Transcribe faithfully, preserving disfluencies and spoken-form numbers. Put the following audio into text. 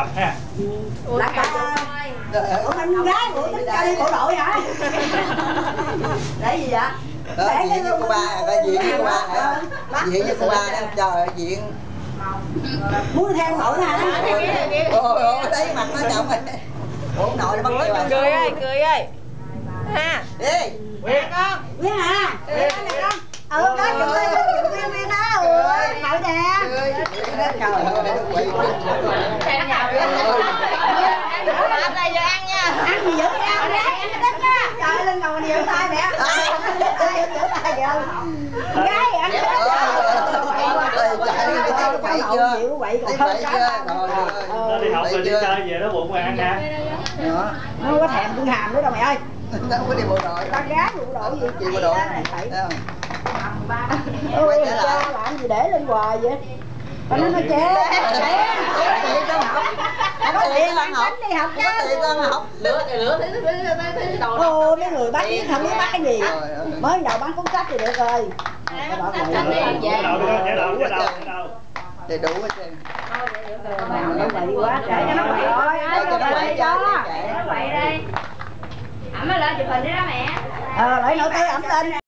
tập ha. Là ta. Ủa anh gái của tính cho đi bộ đội hả? Để gì vậy? Đó, diện với cô ba, coi diện với cô ba hả? Diện với cô ba đó, trời ơi, diện. Muốn theo nội hả? Ôi ôi, thấy mặt nó chồng rồi. Ủa, nội nó bắt kêu rồi. Cười ơi, cười ơi. Ha. Đi. Quyên con. Quyên hả? Quyên nè con. Ừ, đó chụp lên, chụp lên Quyên đó. Ôi, nội nè. Trời ơi, quỷ. Em nhà Quyên. Ăn đây giờ ăn nha. Ăn gì dữ vậy? Ăn đấy, ăn cái đất á. Trời ơi, lên ngồi mà giữ tay mẹ. Giữ tay, giữ tay kìa. Gái, ăn cái đất á. Quậy chưa? Quậy còn Thấy hơn quậy cái chưa? đâu. Nó đi học rồi đi chơi về nó bụng ăn ha. Nó không có thèm tương hàm nữa đâu mẹ ơi. Nó không có đi bộ đội. Con gái bộ đội gì? Chị bộ đội. Phải. Quay Ôi, trở cha lại. làm gì để lên hoài vậy? Con nó nói chê. Có tiền ăn bánh đi học chứ. Có tiền con học. Lửa thì lửa thấy thấy thấy đầu. Ô, mấy người bắt biết không biết bắt cái gì. Mới đầu bán cuốn sách thì được rồi. Nó đậu đi Nhớ đầu, nhớ đầu, nhớ đầu, nhớ đầu. Thì đủ hết trơn. Nó quậy quá, để cho nó quậy thôi. Để cho nó quậy cho nó Để nó quậy đây. Ẩm lên chụp hình đi đó mẹ. Ờ, lấy nổi tay ẩm lên.